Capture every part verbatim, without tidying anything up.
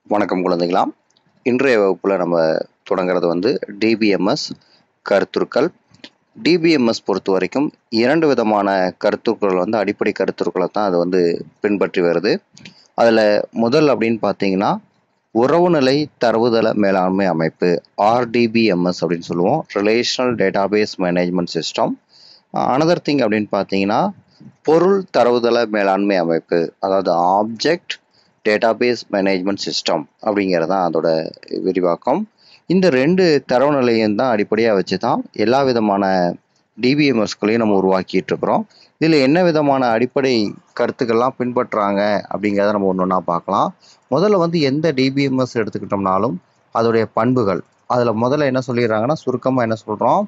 வணக்கம் குழந்தைகளா. இன்றைய வகுப்புல நம்ம தொடங்குறது வந்து டிபிஎம்எஸ் கருத்துருக்கள். டிபிஎம்எஸ் பொறுத்த வரைக்கும் இரண்டு விதமான கருத்துருக்கள் வந்து அடிப்படை கருத்துருக்களை தான் அது வந்து பின்பற்றி வருது. அதில் முதல் அப்படின்னு பார்த்தீங்கன்னா உறவுநிலை தரவுதள மேலாண்மை அமைப்பு, ஆர்டிபிஎம்எஸ் அப்படின்னு சொல்லுவோம், relational database management system. Another thing அப்படின்னு பார்த்தீங்கன்னா பொருள் தரவுதள மேலாண்மை அமைப்பு, அதாவது ஆப்ஜெக்ட் டேட்டாபேஸ் மேனேஜ்மெண்ட் சிஸ்டம் அப்படிங்கிறது தான் அதோட விரிவாக்கம். இந்த ரெண்டு தரவு நிலையம் தான் அடிப்படையாக வச்சு தான் எல்லா விதமான டிபிஎம்எஸ்களையும் நம்ம உருவாக்கிட்டு இருக்கிறோம். இதில் என்ன விதமான அடிப்படை கருத்துக்கள்லாம் பின்பற்றுறாங்க அப்படிங்கிறத நம்ம ஒன்று ஒன்றா பார்க்கலாம். முதல்ல வந்து எந்த டிபிஎம்எஸ் எடுத்துக்கிட்டோம்னாலும் அதோடைய பண்புகள், அதில் முதல்ல என்ன சொல்லிடுறாங்கன்னா சுருக்கமாக என்ன சொல்கிறோம்,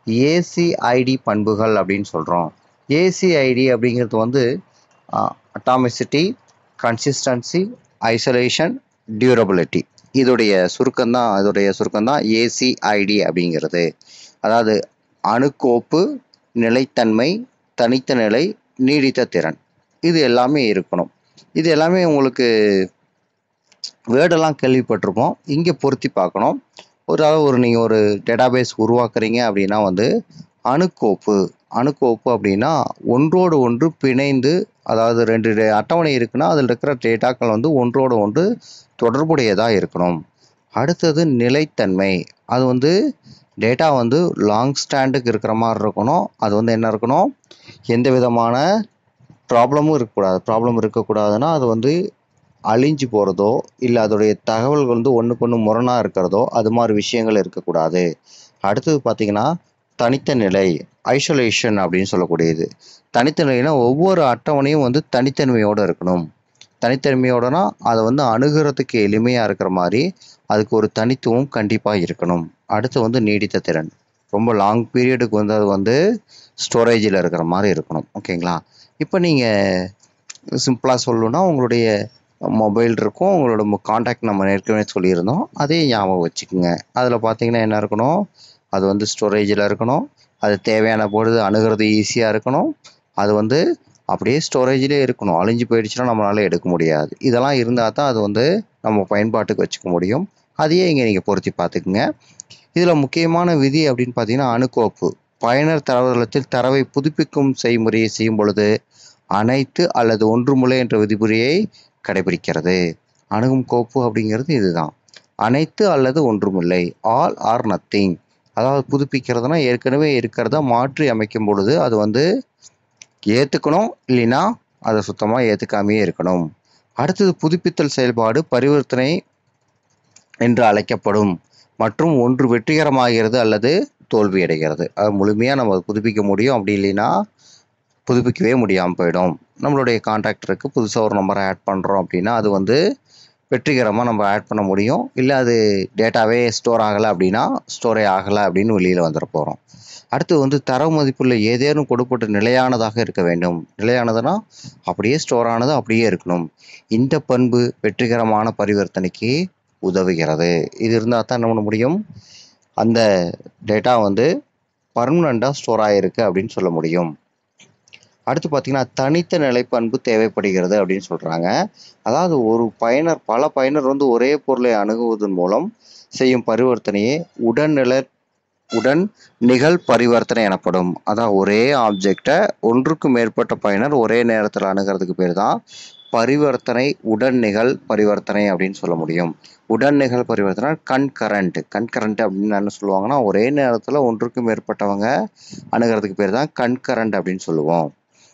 ஏசிஐடி பண்புகள் அப்படின்னு சொல்கிறோம். ஏசிஐடி அப்படிங்கிறது வந்து அட்டாமிசிட்டி, கன்சிஸ்டன்சி, ஐசோலேஷன், டியூரபிலிட்டி. இதோடைய சுருக்கம் தான் இதோடைய சுருக்கம் தான் ஏசிஐடி அப்படிங்கிறது. அதாவது அணுக்கோப்பு, நிலைத்தன்மை, தனித்த நிலை, நீடித்த திறன், இது எல்லாமே இருக்கணும். இது எல்லாமே உங்களுக்கு வேர்டெல்லாம் கேள்விப்பட்டிருப்போம். இங்கே பொருத்தி பார்க்கணும். ஒரு ஒரு நீங்கள் ஒரு டேட்டாபேஸ் உருவாக்குறீங்க அப்படின்னா வந்து அணுக்கோப்பு அணுக்கோப்பு அப்படின்னா ஒன்றோடு ஒன்று பிணைந்து, அதாவது ரெண்டு அட்டவணை இருக்குன்னா அதில் இருக்கிற டேட்டாக்கள் வந்து ஒன்றோடு ஒன்று தொடர்புடையதாக இருக்கணும். அடுத்தது நிலைத்தன்மை, அது வந்து டேட்டா வந்து லாங் ஸ்டாண்டுக்கு இருக்கிற மாதிரி இருக்கணும். அது வந்து என்ன இருக்கணும், எந்த விதமான ப்ராப்ளமும் இருக்கக்கூடாது. ப்ராப்ளம் இருக்கக்கூடாதுன்னா அது வந்து அழிஞ்சு போகிறதோ இல்லை அதோடைய தகவல்கள் வந்து ஒன்றுக்கு ஒன்று முரணாக இருக்கிறதோ அது மாதிரி விஷயங்கள் இருக்கக்கூடாது. அடுத்தது பார்த்திங்கன்னா தனித்த நிலை, ஐசோலேஷன் அப்படின்னு சொல்லக்கூடியது. தனித்த நிலைனா ஒவ்வொரு அட்டவணையும் வந்து தனித்தன்மையோடு இருக்கணும். தனித்தன்மையோடனா அதை வந்து அணுகிறதுக்கு எளிமையாக இருக்கிற மாதிரி அதுக்கு ஒரு தனித்துவம் கண்டிப்பாக இருக்கணும். அடுத்து வந்து நீடித்த திறன், ரொம்ப லாங் பீரியடுக்கு வந்து அது வந்து ஸ்டோரேஜில் இருக்கிற மாதிரி இருக்கணும். ஓகேங்களா. இப்போ நீங்கள் சிம்பிளாக சொல்லணுன்னா உங்களுடைய மொபைல் இருக்கும், உங்களோட காண்டாக்ட் நம்ம ஏற்கனவே சொல்லியிருந்தோம், அதே ஞாபகம் வச்சுக்கோங்க. அதில் பார்த்தீங்கன்னா என்ன இருக்கணும், அது வந்து ஸ்டோரேஜில் இருக்கணும், அது தேவையான பொழுது அணுகிறது ஈஸியாக இருக்கணும், அது வந்து அப்படியே ஸ்டோரேஜிலே இருக்கணும், அழிஞ்சு போயிடுச்சுன்னா நம்மளால் எடுக்க முடியாது. இதெல்லாம் இருந்தால் தான் அது வந்து நம்ம பயன்பாட்டுக்கு வச்சுக்க முடியும். அதையே இங்கே நீங்கள் பொருத்தி பார்த்துக்குங்க. இதில் முக்கியமான விதி அப்படின்னு பார்த்தீங்கன்னா அணுக்கோப்பு, பயனர் தரவுதளத்தில் தரவை புதுப்பிக்கும் செய்முறையை செய்யும் பொழுது அனைத்து அல்லது ஒன்றுமுறை என்ற விதிமுறையை கடைபிடிக்கிறது. அணுகும் கோப்பு அப்படிங்கிறது இதுதான், அனைத்து அல்லது ஒன்றுமில்லை, ஆல் ஆர் நத்திங். அதாவது புதுப்பிக்கிறதுனா ஏற்கனவே இருக்கிறத மாற்றி அமைக்கும் பொழுது அது வந்து ஏற்றுக்கணும், இல்லைன்னா அதை சுத்தமாக ஏற்றுக்காமையே இருக்கணும். அடுத்தது புதுப்பித்தல் செயல்பாடு பரிவர்த்தனை என்று அழைக்கப்படும் மற்றும் ஒன்று வெற்றிகரமாகிறது அல்லது தோல்வி அடைகிறது. அது முழுமையாக நம்ம புதுப்பிக்க முடியும், அப்படி இல்லைன்னா புதுப்பிக்கவே முடியாமல் போயிடும். நம்மளுடைய கான்டாக்டருக்கு புதுசாக ஒரு நம்பரை ஆட் பண்ணுறோம் அப்படின்னா அது வந்து வெற்றிகரமாக நம்ம ஆட் பண்ண முடியும், இல்லை அது டேட்டாவே ஸ்டோர் ஆகலை அப்படின்னா ஸ்டோரே ஆகலை அப்படின்னு வெளியில் வந்துட போகிறோம். அடுத்து வந்து தரவு மதிப்புள்ள ஏதேனும் கொடுப்பட்ட நிலையானதாக இருக்க வேண்டும். நிலையானதுன்னா அப்படியே ஸ்டோர் ஆனது அப்படியே இருக்கணும். இந்த பண்பு வெற்றிகரமான பரிவர்த்தனைக்கு உதவுகிறது. இது இருந்தால் தான் என்ன பண்ண முடியும், அந்த டேட்டா வந்து பர்மனெண்ட்டாக ஸ்டோர் ஆகிருக்கு அப்படின்னு சொல்ல முடியும். அடுத்து பார்த்தீங்கன்னா தனித்த நிலை பண்பு தேவைப்படுகிறது அப்படின்னு சொல்கிறாங்க. அதாவது ஒரு பயனர் பல பயனர் வந்து ஒரே பொருளை அணுகுவதன் மூலம் செய்யும் பரிவர்த்தனையே உடன்நிலை உடன் நிகழ் பரிவர்த்தனை எனப்படும். அதாவது ஒரே ஆப்ஜெக்டை ஒன்றுக்கு மேற்பட்ட பயனர் ஒரே நேரத்தில் அணுகிறதுக்கு பேர் தான் பரிவர்த்தனை உடன் நிகழ் பரிவர்த்தனை அப்படின்னு சொல்ல முடியும். உடன் நிகழ் பரிவர்த்தனை கன்கரண்ட். கன்கரண்ட் அப்படின்னு என்ன சொல்லுவாங்கன்னா ஒரே நேரத்தில் ஒன்றுக்கு மேற்பட்டவங்க அணுகிறதுக்கு பேர் தான் கன்கரண்ட் அப்படின்னு சொல்லுவோம்.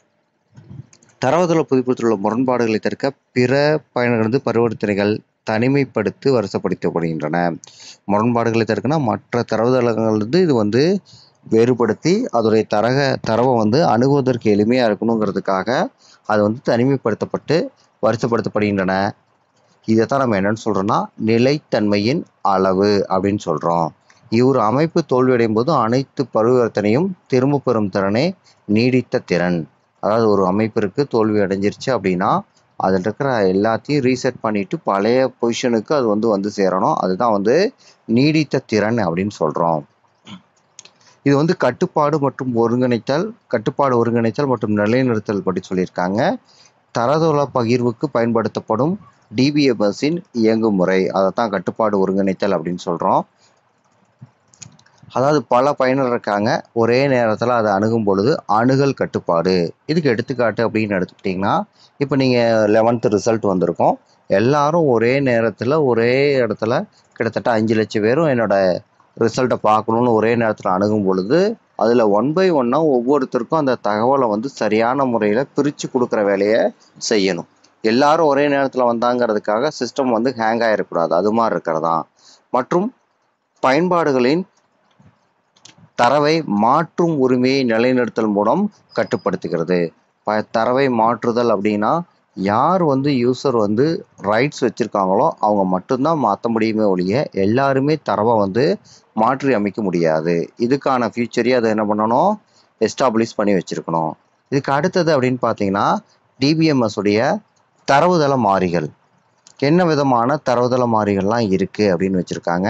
தரவுதள புதுப்பித்தில் உள்ள முரண்பாடுகளை தடுக்க பிற பயனர்களது பரிவர்த்தனைகள் தனிமைப்படுத்தி வரிசைப்படுத்தப்படுகின்றன. முரண்பாடுகளை தடுக்கனா மற்ற தரவுதளங்களிலிருந்து இது வந்து வேறுபடுத்தி அதோடைய தரக தரவை வந்து அணுகுவதற்கு எளிமையாக இருக்கணுங்கிறதுக்காக அது வந்து தனிமைப்படுத்தப்பட்டு வரிசைப்படுத்தப்படுகின்றன. இதைத்தான் நம்ம என்னென்னு சொல்கிறோன்னா நிலைத்தன்மையின் அளவு அப்படின்னு சொல்கிறோம். இவ்வொரு அமைப்பு தோல்வியடையும் போது அனைத்து பரிவர்த்தனையும் திரும்ப பெறும் திறனே நீடித்த திறன். அதாவது ஒரு அமைப்பிற்கு தோல்வி அடைஞ்சிருச்சு அப்படின்னா அதில் இருக்கிற எல்லாத்தையும் ரீசெட் பண்ணிவிட்டு பழைய பொசிஷனுக்கு அது வந்து வந்து சேரணும். அதுதான் வந்து நீடித்த திறன் அப்படின்னு சொல்கிறோம். இது வந்து கட்டுப்பாடு மற்றும் ஒருங்கிணைத்தல் கட்டுப்பாடு ஒருங்கிணைத்தல் மற்றும் நிலைநிறுத்தல் பற்றி சொல்லியிருக்காங்க. தரவுதள பகிர்வுக்கு பயன்படுத்தப்படும் டிபிஎம்எஸ்ஸின் இயங்குமுறை. அதைத்தான் கட்டுப்பாடு ஒருங்கிணைத்தல் அப்படின்னு சொல்கிறோம். அதாவது பல பயனர் இருக்காங்க, ஒரே நேரத்தில் அதை அணுகும் பொழுது அணுகல் கட்டுப்பாடு. இதுக்கு எடுத்துக்காட்டு அப்படின்னு எடுத்துக்கிட்டிங்கன்னா, இப்போ நீங்கள் லெவன்த்து ரிசல்ட் வந்திருக்கோம், எல்லாரும் ஒரே நேரத்தில் ஒரே இடத்துல கிட்டத்தட்ட அஞ்சு லட்சம் பேரும் என்னோட ரிசல்ட்டை பார்க்கணுன்னு ஒரே நேரத்தில் அணுகும் பொழுது அதில் ஒன் பை ஒன்னாக ஒவ்வொருத்தருக்கும் அந்த தகவலை வந்து சரியான முறையில் பிரித்து கொடுக்குற வேலையை செய்யணும். எல்லாரும் ஒரே நேரத்தில் வந்தாங்கிறதுக்காக சிஸ்டம் வந்து ஹேங் ஆகிடக்கூடாது, அது மாதிரி இருக்கிறதான். மற்றும் பயன்பாடுகளின் தரவை மாற்றும் உரிமையை நிலைநிறுத்தல் மூலம் கட்டுப்படுத்துகிறது. ப தரவை மாற்றுதல் அப்படின்னா யார் வந்து யூசர் வந்து ரைட்ஸ் வச்சுருக்காங்களோ அவங்க மட்டும்தான் மாற்ற முடியுமே ஒழிய எல்லாருமே தரவை வந்து மாற்றி அமைக்க முடியாது. இதுக்கான ஃபியூச்சரையே அதை என்ன பண்ணணும், எஸ்டாப்ளிஷ் பண்ணி வச்சுருக்கணும். இதுக்கு அடுத்தது அப்படின்னு பார்த்தீங்கன்னா டிபிஎம்எஸ் உடைய தரவுதள மாறிகள். என்ன விதமான தரவுதள மாறிகள்லாம் இருக்குது அப்படின்னு வச்சுருக்காங்க.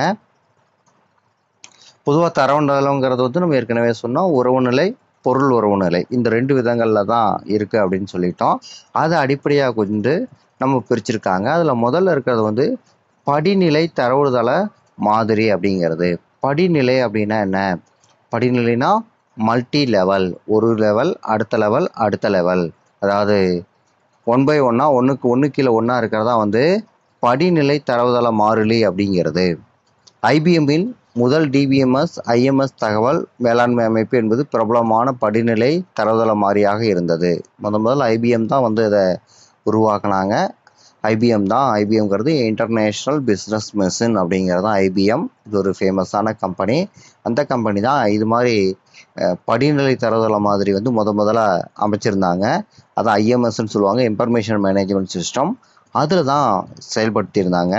பொதுவாக தரவுதளங்கிறது வந்து நம்ம ஏற்கனவே சொன்னோம், உறவுநிலை, பொருள் உறவுநிலை, இந்த ரெண்டு விதங்களில் தான் இருக்குது அப்படின்னு சொல்லிட்டோம். அதை அடிப்படையாக கொண்டு நம்ம பிரிச்சிருக்காங்க. அதில் முதல்ல இருக்கிறது வந்து படிநிலை தரவுதள மாதிரி அப்படிங்கிறது. படிநிலை அப்படின்னா என்ன? படிநிலைனா மல்டி லெவல், ஒரு லெவல் அடுத்த லெவல் அடுத்த லெவல், அதாவது ஒன் பை ஒன்னா ஒன்றுக்கு ஒன்று கீழே ஒன்றா இருக்கிறதா வந்து படிநிலை தரவுதள மாறிலி அப்படிங்கிறது. ஐபிஎம்மின் முதல் டிபிஎம்எஸ் ஐஎம்எஸ் தகவல் மேலாண்மை அமைப்பு என்பது பிரபலமான படிநிலை தரவுதள மாறியாக இருந்தது. முத முதல் ஐபிஎம் தான் வந்து இதை உருவாக்குனாங்க. ஐபிஎம் தான், ஐபிஎம்ங்கிறது இன்டர்நேஷ்னல் பிஸ்னஸ் மெஷின் அப்படிங்கிறது தான் ஐபிஎம். இது ஒரு ஃபேமஸான கம்பெனி. அந்த கம்பெனி தான் இது மாதிரி படிநிலை தரவுதள மாதிரி வந்து முத முதல்ல அமைச்சிருந்தாங்க. அதான் ஐஎம்எஸ்ன்னு சொல்லுவாங்க, இன்ஃபர்மேஷன் மேனேஜ்மெண்ட் சிஸ்டம். அதில் தான் செயல்படுத்தியிருந்தாங்க.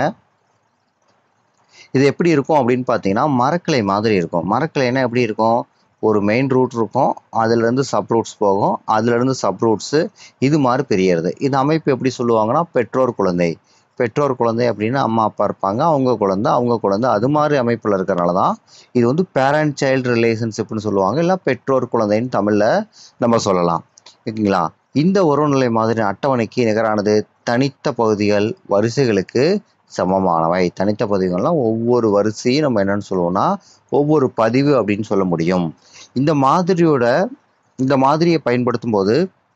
இது எப்படி இருக்கும் அப்படின்னு பார்த்தீங்கன்னா மரக்கிளை மாதிரி இருக்கும். மரக்கிளைன்னா எப்படி இருக்கும், ஒரு மெயின் ரூட் இருக்கும், அதுலேருந்து சப் ரூட்ஸ் போகும், அதுலேருந்து சப் ரூட்ஸு இது மாதிரி பிரியறது. இந்த அமைப்பு எப்படி சொல்லுவாங்கன்னா பெற்றோர் குழந்தை. பெற்றோர் குழந்தை அப்படின்னா அம்மா அப்பா இருப்பாங்க, அவங்க குழந்தை அவங்க குழந்தை அது மாதிரி அமைப்பில் இருக்கிறனால தான் இது வந்து பேரண்ட் சைல்டு ரிலேஷன்ஷிப்னு சொல்லுவாங்க, இல்லை பெற்றோர் குழந்தைன்னு தமிழில் நம்ம சொல்லலாம். ஓகேங்களா? இந்த உறவுநிலை மாதிரி அட்டவணைக்கு நிகரானது தனித்த பகுதிகள் வரிசைகளுக்கு சமமானவை. தனித்த பதிவுகள்லாம் ஒவ்வொரு வரிசையும் நம்ம என்னன்னு சொல்லுவோம்னா ஒவ்வொரு பதிவு அப்படின்னு சொல்ல முடியும். இந்த மாதிரியோட இந்த மாதிரியை பயன்படுத்தும் போது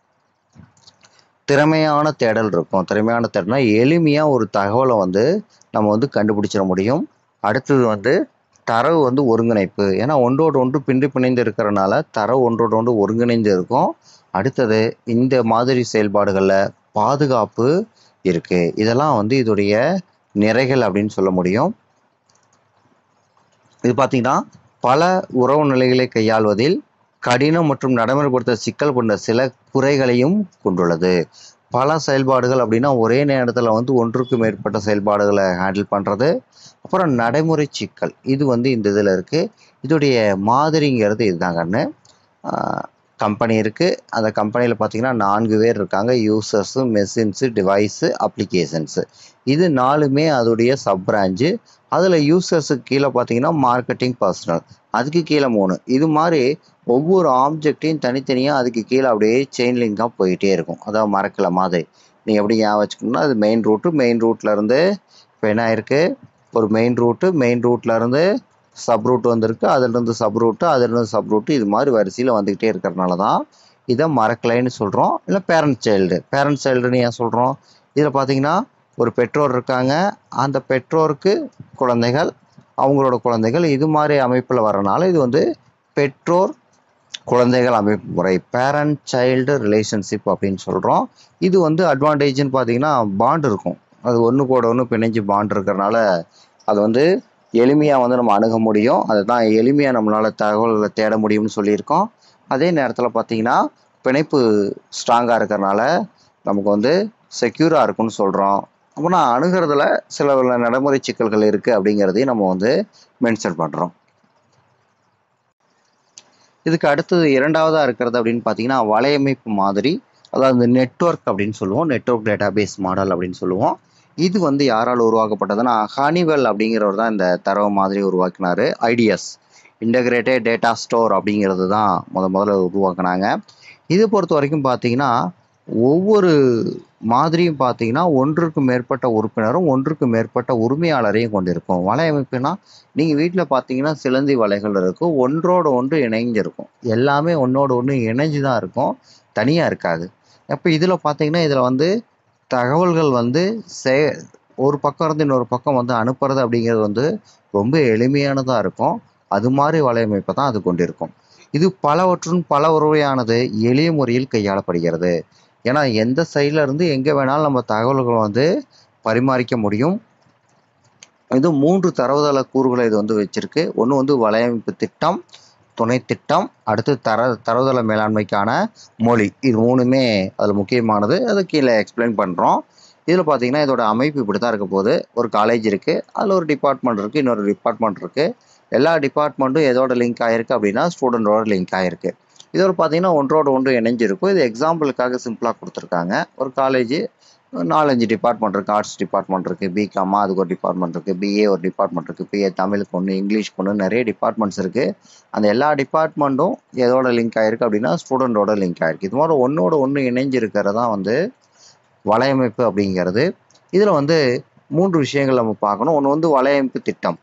திறமையான தேடல் இருக்கும். திறமையான தேடல்னா எளிமையாக ஒரு தகவலை வந்து நம்ம வந்து கண்டுபிடிச்சிட முடியும். அடுத்தது வந்து தரவு வந்து ஒருங்கிணைப்பு. ஏன்னா ஒன்றோடு ஒன்று பின்றி பிணைந்து இருக்கிறனால தரவு ஒன்றோடு ஒன்று ஒருங்கிணைந்து இருக்கும். அடுத்தது இந்த மாதிரி செயல்பாடுகளில் பாதுகாப்பு இருக்குது. இதெல்லாம் வந்து இதோடைய நிறைகள் அப்படின்னு சொல்ல முடியும். இது பார்த்தீங்கன்னா பல உறவு நிலைகளை கையாள்வதில் கடினம் மற்றும் நடைமுறைப்படுத்த சிக்கல் கொண்ட சில குறைகளையும் கொண்டுள்ளது. பல செயல்பாடுகள் அப்படின்னா ஒரே நேரத்தில் வந்து ஒன்றுக்கு மேற்பட்ட செயல்பாடுகளை ஹேண்டில் பண்ணுறது. அப்புறம் நடைமுறை சிக்கல், இது வந்து இந்த இதில் இருக்குது. இதோடைய மாதிரிங்கிறது இதுதான் கண்ணு. கம்பெனி இருக்குது. அந்த கம்பெனியில் பார்த்தீங்கன்னா நான்கு பேர் இருக்காங்க, யூசர்ஸு, மெஷின்ஸு, டிவைஸு, அப்ளிகேஷன்ஸு. இது நாலுமே அதோடைய சப் பிரான்ச்சு. அதில் யூசர்ஸுக்கு கீழே பார்த்தீங்கன்னா மார்க்கெட்டிங் பர்சனல், அதுக்கு கீழே மூணு. இது மாதிரி ஒவ்வொரு ஆப்ஜெக்டையும் தனித்தனியாக அதுக்கு கீழே அப்படியே செயின் லிங்காக போயிட்டே இருக்கும். அதாவது மறக்கல மாதிரி நீங்கள் எப்படி ஞாபகம் வச்சுக்கணும்னா அது மெயின் ரூட்டு, மெயின் ரூட்லேருந்து இப்போ என்ன இருக்குது, ஒரு மெயின் ரூட்டு, மெயின் ரூட்லேருந்து சப் ரூட் வந்திருக்கு, அதுலேருந்து சப் ரூட்டு, அதுலேருந்து சப் ரூட்டு, இது மாதிரி வரிசையில் வந்துக்கிட்டே இருக்கிறனால தான் இதை மறக்கலைன்னு சொல்கிறோம். இல்லை பேரண்ட் சைல்டு. பேரண்ட் சைல்டுன்னு ஏன் சொல்கிறோம், இதில் பார்த்தீங்கன்னா ஒரு பெற்றோர் இருக்காங்க, அந்த பெற்றோருக்கு குழந்தைகள், அவங்களோட குழந்தைகள், இது மாதிரி அமைப்பில் வரனால இது வந்து பெற்றோர் குழந்தைகள் அமைப்பு முறை, பேரண்ட் சைல்டு ரிலேஷன்ஷிப் அப்படின்னு சொல்கிறோம். இது வந்து அட்வான்டேஜ்னு பார்த்தீங்கன்னா பாண்ட் இருக்கும், அது ஒன்று கூட ஒன்று பிணைஞ்சு பாண்ட் இருக்கிறனால அது வந்து எளிமையாக வந்து நம்ம அணுக முடியும். அதுதான் எளிமையாக நம்மளால் தகவல்களை தேட முடியும்னு சொல்லியிருக்கோம். அதே நேரத்தில் பார்த்தீங்கன்னா பிணைப்பு ஸ்ட்ராங்காக இருக்கிறனால நமக்கு வந்து செக்யூராக இருக்குன்னு சொல்கிறோம். அப்போனா அணுகிறதுல சில நடைமுறை சிக்கல்கள் இருக்குது அப்படிங்கிறதையும் நம்ம வந்து மென்ஷன் பண்ணுறோம். இதுக்கு அடுத்தது இரண்டாவதாக இருக்கிறது அப்படின்னு பார்த்தீங்கன்னா வலையமைப்பு மாதிரி, அதாவது நெட்வொர்க் அப்படின்னு சொல்லுவோம், நெட்வொர்க் டேட்டாபேஸ் மாடல் அப்படின்னு சொல்லுவோம். இது வந்து யாரால் உருவாக்கப்பட்டதுன்னா ஹனிவெல் அப்படிங்கிறவர் தான் இந்த தரவு மாதிரி உருவாக்கினார். ஐடிஎஸ் இன்டகிரேட்டட் டேட்டா ஸ்டோர் அப்படிங்கிறது தான் முத முதல்ல உருவாக்குனாங்க. இது பொறுத்த வரைக்கும் பார்த்தீங்கன்னா ஒவ்வொரு மாதிரியும் பார்த்தீங்கன்னா, ஒன்றுக்கு மேற்பட்ட உறுப்பினரும், ஒன்றுக்கு மேற்பட்ட உரிமையாளரையும் கொண்டிருக்கும். வலையமைப்புனா, நீங்க வீட்ல பார்த்தீங்கன்னா, சிலந்தி வலைகள் இருக்கும். ஒன்றோடு ஒன்று இணைஞ்சிருக்கும். எல்லாமே ஒண்ணோடு ஒண்ணு இணைஞ்சு தான் இருக்கும். தனியா இருக்காது. அப்ப இதில பார்த்தீங்கன்னா, இதில வந்து தகவல்கள் வந்து செ ஒரு பக்கம் இருந்து இன்னொரு பக்கம் வந்து அனுப்புறது அப்படிங்கிறது வந்து ரொம்ப எளிமையானதா இருக்கும். அது மாரி வலையமைப்ப தான் அது கொண்டிருக்கும். இது பலவற்றும் பல வகையானது எளிய முறையில் கையாளப்படுகிறது. ஏன்னா, எந்த சைட்ல இருந்து எங்க வேணாலும் நம்ம தகவல்கள வந்து பரிமாறிக்க முடியும். இது மூன்று தரவுதள கூறுகள இது வந்து வச்சிருக்கு. ஒண்ணு வந்து வலையமைப்பு திட்டம், துணை திட்டம், அடுத்து தர தரவுதள மேலாண்மைக்கான மொழி. இது மூணுமே அதில முக்கியமானது. அத கீழ எக்ஸ்பிளைன் பண்றோம். இதில பார்த்தீங்கன்னா, இதோட அமைப்பு இப்படி தான் இருக்க போது. ஒரு காலேஜ் இருக்கு. அதில ஒரு டிபார்ட்மெண்ட் இருக்கு. இன்னொரு டிபார்ட்மெண்ட் இருக்கு. எல்லா டிபார்ட்மெண்ட்டும் எதோட லிங்க் ஆயிருக்கு அப்படின்னா, ஸ்டூடெண்டோட லிங்க் ஆயிருக்கு. இதோட பார்த்தீங்கன்னா, ஒன்றோடு ஒன்று இணைஞ்சிருக்கும். இது எக்ஸாம்பிளுக்காக சிம்பிளா குடுத்துருக்காங்க. ஒரு காலேஜ் நாலு, அஞ்சு டிபார்ட்மெண்ட் இருக்கு. ஆர்ட்ஸ் டிபார்ட்மெண்ட் இருக்கு. பிகாமா அதுக்கு ஒரு டிபார்ட்மெண்ட் இருக்கு. பிஏ ஒரு டிபார்ட்மெண்ட் இருக்கு. பிஏ தமிழுக்கு ஒண்ணு, இங்கிலீஷ்க்கு ஒண்ணு நெறைய டிபார்ட்மெண்ட்ஸ் இருக்கு. அந்த எல்லா டிபார்ட்மெண்ட்டும் எதோட லிங்க் ஆயிருக்கு அப்படின்னா, ஸ்டூடெண்டோட லிங்க் ஆயிருக்கு. இது மாரி ஒண்ணோட ஒண்ணு இணைஞ்சு இருக்கிறது தான் வந்து வலையமைப்பு அப்படிங்கிறது. இதில வந்து மூன்று விஷயங்கள் நம்ம பார்க்கணும். ஒண்ணு வந்து வலையமைப்பு திட்டம்.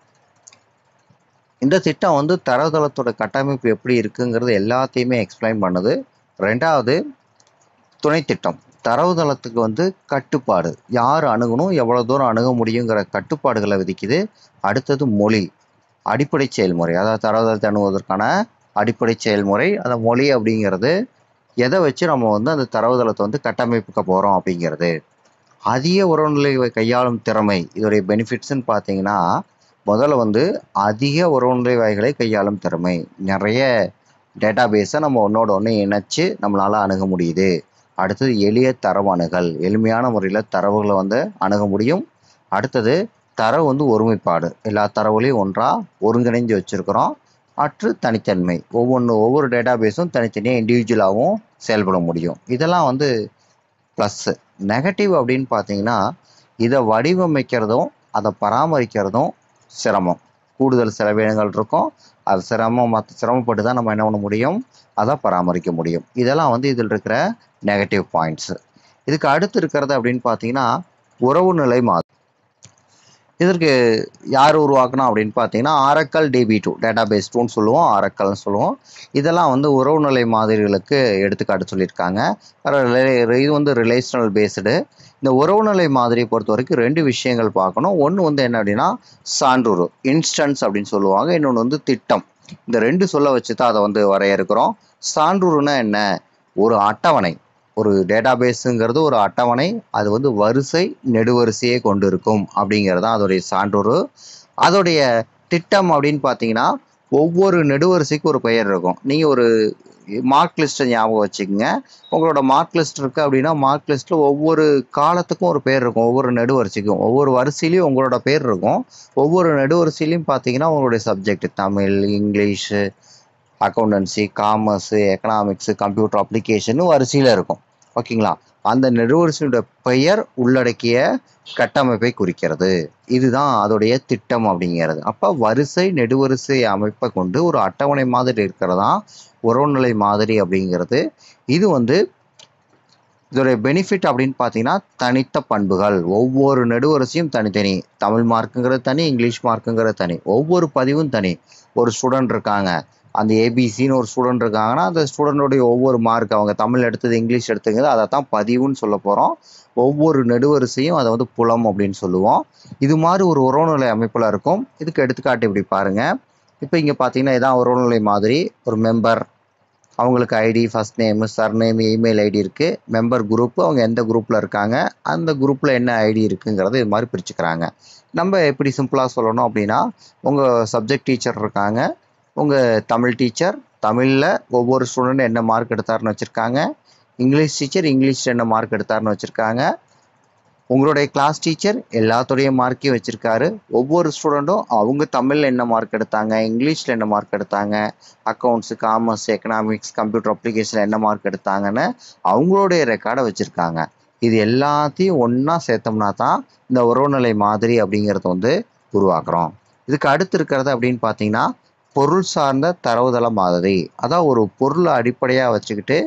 இந்த திட்டம் வந்து தரவுதளத்தோட கட்டமைப்பு எப்படி இருக்குங்கிறது எல்லாத்தையுமே எக்ஸ்பிளைன் பண்ணுது. ரெண்டாவது துணை திட்டம். தரவுதளத்துக்கு வந்து கட்டுப்பாடு. யார் அணுகணும், எவ்வளோ தூரம் அணுக முடியுங்கிற கட்டுப்பாடுகள விதிக்குது. அடுத்தது மொழி. அடிப்படை செயல்முறை. அதாவது தரவுதளத்தை அணுகுவதற்கான அடிப்படை செயல்முறை. அந்த மொழி அப்படிங்கிறது எத வச்சு நம்ம வந்து அந்த தரவுதளத்த வந்து கட்டமைப்புக்க போறோம் அப்படிங்கிறது. அதிக உறவுநிலை கையாளும் திறமை. இதோடைய பெனிஃபிட்ஸ்ன்னு பார்த்தீங்கன்னா, முதல்ல வந்து அதிக உறவுநிலை வகைகளை கையாளும் திறமை. நெறைய டேட்டாபேஸ நம்ம ஒண்ணோட ஒண்ணு இணைச்சு நம்மளால அணுக முடியுது. அடுத்தது எளிய தரவு அணுகல். எளிமையான முறையில தரவுகள வந்து அணுக முடியும். அடுத்தது தரவு வந்து ஒருமைப்பாடு. எல்லா தரவுகளையும் ஒன்றா ஒருங்கிணைஞ்சு வச்சிருக்கிறோம். அற்று தனித்தன்மை. ஒவ்வொன்னு ஒவ்வொரு டேட்டாபேஸும் தனித்தனியா இண்டிவிஜுவலாவும் செயல்பட முடியும். இதெல்லாம் வந்து ப்ளஸ்ஸு. நெகட்டிவ் அப்படின்னு பார்த்தீங்கன்னா, இத வடிவமைக்கிறதும், அத பராமரிக்கிறதும் சிரமம். கூடுதல் செலவினங்கள் இருக்கும். அது சிரமம் மத்த சிரமப்பட்டு தான் நம்ம என்ன பண்ண முடியும்? அத பராமரிக்க முடியும். இதெல்லாம் வந்து இதில இருக்கிற நெகட்டிவ் பாயிண்ட்ஸு. இதுக்கு அடுத்து இருக்கிறது அப்படின்னு பார்த்தீங்கன்னா, உறவுநிலை மாதிரி. இதற்கு யார் உருவாக்குனா அப்படின்னு பார்த்தீங்கன்னா, ஆரக்கிள் டிபி டூ டேட்டாபேஸ் டூன்னு சொல்லுவோம். ஆரக்கிள்னு சொல்லுவோம். இதெல்லாம் வந்து உறவுநிலை மாதிரிகளுக்கு எடுத்துக்காட்டு சொல்லியிருக்காங்க. இது வந்து ரிலேஷனல் பேஸ்டு. இந்த உறவுநிலை மாதிரியை பொறுத்தவரைக்கும் ரெண்டு விஷயங்கள் பார்க்கணும். ஒண்ணு வந்து என்ன அப்படின்னா, சான்றுரு. இன்ஸ்டன்ஸ் அப்படின்னு சொல்லுவாங்க. இன்னொன்னு வந்து திட்டம். இந்த ரெண்டு சொல்ல வச்சு தான் அத வந்து வரையறுக்கிறோம். சான்றுருன்னா என்ன? ஒரு அட்டவணை. ஒரு டேட்டாபேஸுங்கிறது ஒரு அட்டவணை. அது வந்து வரிசை, நெடுவரிசையை கொண்டிருக்கும் அப்படிங்கிறது தான் அதோடைய சான்றுரு. அதோடைய திட்டம் அப்படின்னு பார்த்தீங்கன்னா, ஒவ்வொரு நெடுவரிசைக்கும் ஒரு பெயர் இருக்கும். நீங்க ஒரு மார்க் லிஸ்ட்ட ஞாபகம் வச்சுக்கங்க. உங்களோட மார்க் லிஸ்ட் இருக்கு அப்படின்னா, மார்க் லிஸ்ட்ல ஒவ்வொரு காலத்துக்கும் ஒரு பேர் இருக்கும். ஒவ்வொரு நெடுவரிசைக்கும். ஒவ்வொரு வரிசையிலயும் உங்களோட பேர் இருக்கும். ஒவ்வொரு நெடுவரிசையிலயும் பார்த்தீங்கன்னா, உங்களுடைய subject Tamil, English, accountancy, commerce, economics, computer அப்ளிகேஷன்னு வரிசையில இருக்கும். ஓகேங்களா? அந்த நெடுவரிசையோட பெயர் உள்ளடக்கிய கட்டமைப்பை குறிக்கிறது. இதுதான் அதோடைய திட்டம் அப்படிங்கிறது. அப்ப வரிசை, நெடுவரிசை அமைப்ப கொண்டு ஒரு அட்டவணை மாதிரி இருக்கிறது தான் உறவுநிலை மாதிரி அப்படிங்கிறது. இது வந்து இதோடைய பெனிஃபிட் அப்படின்னு பார்த்தீங்கன்னா, தனித்த பண்புகள். ஒவ்வொரு நெடுவரிசையும் தனித்தனி. தமிழ் மார்க்குங்கிறது தனி, இங்கிலீஷ் மார்க்குங்கிறது தனி. ஒவ்வொரு பதிவும் தனி. ஒரு ஸ்டூடண்ட் இருக்காங்க. அந்த ஏபிசின்னு ஒரு ஸ்டூடண்ட் இருக்காங்கன்னா, அந்த ஸ்டூடண்டோடைய ஒவ்வொரு மார்க் அவங்க தமிழ் எடுத்தது, இங்கிலீஷ் எடுத்தது அதத்தான் பதிவுன்னு சொல்லப் போறோம். ஒவ்வொரு நெடுவரிசையும் அத வந்து புலம் அப்படின்னு சொல்லுவோம். இது மாரி ஒரு உறவுநிலை அமைப்புல இருக்கும். இதுக்கு எடுத்துக்காட்டு இப்படி பாருங்க. இப்ப இங்க பார்த்தீங்கன்னா, இதான் உறவுநிலை மாதிரி. ஒரு மெம்பர் அவங்களுக்கு ID, first name, surname, email ID இருக்கு. மெம்பர் குரூப் அவங்க எந்த குரூப்ல இருக்காங்க, அந்த குரூப்ல என்ன ஐடி இருக்குங்கிறத இது மாரி பிரிச்சுக்கிறாங்க. நம்ம எப்படி சிம்பிளா சொல்லணும் அப்படின்னா, உங்க சப்ஜெக்ட் டீச்சர் இருக்காங்க. உங்க தமிழ் டீச்சர் தமிழ்ல ஒவ்வொரு ஸ்டூடண்ட் என்ன மார்க் எடுத்தாருன்னு வச்சிருக்காங்க. இங்கிலீஷ் டீச்சர் இங்கிலீஷ்ல என்ன மார்க் எடுத்தாருன்னு வச்சிருக்காங்க. உங்களுடைய கிளாஸ் டீச்சர் எல்லாத்துடைய மார்க்கையும் வச்சிருக்காரு. ஒவ்வொரு ஸ்டூடெண்ட்டும் அவங்க தமிழ்ல என்ன மார்க் எடுத்தாங்க, இங்கிலீஷ்ல என்ன மார்க் எடுத்தாங்க, அக்கவுண்ட்ஸ், காமர்ஸ், எக்கனாமிக்ஸ், கம்ப்யூட்டர் அப்ளிகேஷன்ல என்ன மார்க் எடுத்தாங்கன்னு அவங்களுடைய ரெக்கார்டை வச்சிருக்காங்க. இது எல்லாத்தையும் ஒண்ணா சேர்த்தோம்னா தான் இந்த உறவுநிலை மாதிரி அப்படிங்கிறத வந்து உருவாக்குறோம். இதுக்கு அடுத்து இருக்கிறது அப்படின்னு பார்த்தீங்கன்னா, பொருள் சார்ந்த தரவுதள மாதிரி. அதான் ஒரு பொருளை அடிப்படையா வச்சுக்கிட்டு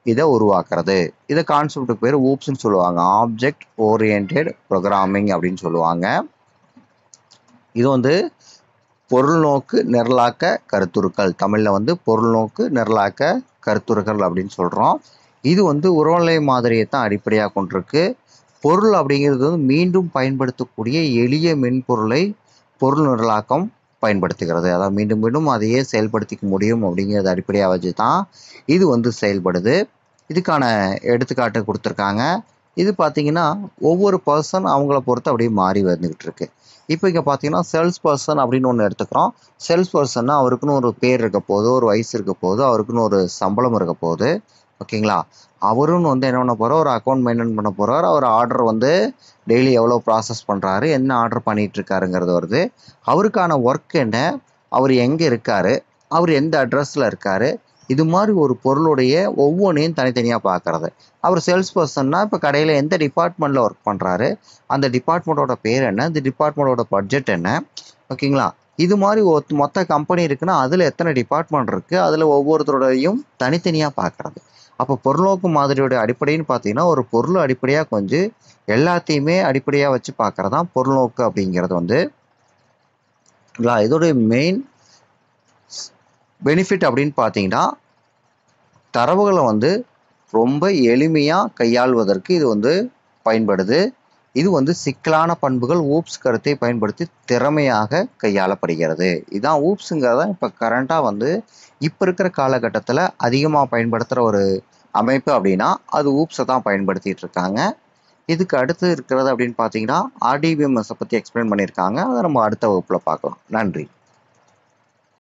இதை உருவாக்குறது. இதை கான்செப்டுக்கு பேர் ஊப்ஸ்ன்னு சொல்லுவாங்க. ஆப்ஜெக்ட் ஓரியன்டட் ப்ரோக்ராமிங் அப்படின்னு சொல்லுவாங்க. இது வந்து பொருள் நோக்கு நிரலாக்க கருத்துருக்கள். தமிழில் வந்து பொருள் நோக்கு நிரலாக்க கருத்துருக்கள் அப்படின்னு சொல்கிறோம். இது வந்து உறவுநிலை மாதிரியை தான் அடிப்படையாக கொண்டிருக்கு. பொருள் அப்படிங்கிறது வந்து மீண்டும் பயன்படுத்தக்கூடிய எளிய மென்பொருளை பொருள் நிரலாக்கம் பயன்படுத்துகிறது. அதாவது மீண்டும் மீண்டும் அதையே செயல்படுத்திக்க முடியும் அப்படிங்கிறத அடிப்படையாக வச்சு தான் இது வந்து செயல்படுது. இதுக்கான எடுத்துக்காட்டு கொடுத்துருக்காங்க. இது பார்த்தீங்கன்னா ஒவ்வொரு பர்சன் அவங்கள பொறுத்து அப்படியே மாறி வந்துக்கிட்டு இருக்கு. இப்போ இங்கே பார்த்தீங்கன்னா சேல்ஸ் பர்சன் அப்படின்னு ஒன்று எடுத்துக்கிறோம். சேல்ஸ் பர்சன்னா அவருக்குன்னு ஒரு பேர் இருக்க போது, ஒரு வயசு இருக்க போது, அவருக்குன்னு ஒரு சம்பளம் இருக்க போகுது. ஓகேங்களா? அவரும் வந்து என்ன பண்ண போகிறார், ஒரு அக்கௌண்ட் மெயின்டைன் பண்ண போகிறார். அவர் ஆர்டர் வந்து டெய்லி எவ்வளோ ப்ராசஸ் பண்ணுறாரு, என்ன ஆர்டர் பண்ணிகிட்டு இருக்காருங்கிறது வருது. அவருக்கான ஒர்க் என்ன, அவர் எங்கே இருக்கார், அவர் எந்த அட்ரஸில் இருக்கார், இது மாதிரி ஒரு பொருளுடைய ஒவ்வொன்றையும் தனித்தனியாக பார்க்குறது. அவர் சேல்ஸ் பர்சன்னா இப்போ கடையில் எந்த டிபார்ட்மெண்ட்டில் ஒர்க் பண்ணுறாரு, அந்த டிபார்ட்மெண்ட்டோட பேர் என்ன, இந்த டிபார்ட்மெண்ட்டோட பட்ஜெட் என்ன, ஓகேங்களா? இது மாதிரி ஒத் மொத்த கம்பெனி இருக்குன்னா அதில் எத்தனை டிபார்ட்மெண்ட் இருக்குது, அதில் ஒவ்வொருத்தரோடையும் தனித்தனியாக பார்க்குறது. அப்போ பொருள்நோக்கு மாதிரியோட அடிப்படைன்னு பார்த்தீங்கன்னா ஒரு பொருள் அடிப்படையாக கொஞ்சம் எல்லாத்தையுமே அடிப்படையாக வச்சு பார்க்குறது தான் பொருள்நோக்கு அப்படிங்கிறது வந்து. இதோடைய மெயின் பெனிஃபிட் அப்படின்னு பார்த்தீங்கன்னா தரவுகளை வந்து ரொம்ப எளிமையாக கையாள்வதற்கு இது வந்து பயன்படுது. இது வந்து சிக்கலான பண்புகள் ஊப்ஸ் கருத்தை பயன்படுத்தி திறமையாக கையாளப்படுகிறது. இதுதான் ஊப்ஸுங்கிறத இப்போ கரண்ட்டாக வந்து இப்போ இருக்கிற காலகட்டத்தில் அதிகமாக பயன்படுத்துகிற ஒரு அமைப்பு அப்படின்னா அது ஊப்ஸை தான் பயன்படுத்திகிட்டு இருக்காங்க. இதுக்கு அடுத்து இருக்கிறது அப்படின்னு பார்த்தீங்கன்னா ஆர்டிபிஎம்எஸை பற்றி எக்ஸ்பிளைன் பண்ணியிருக்காங்க. அதை நம்ம அடுத்த வகுப்பில் பார்க்கலாம். நன்றி.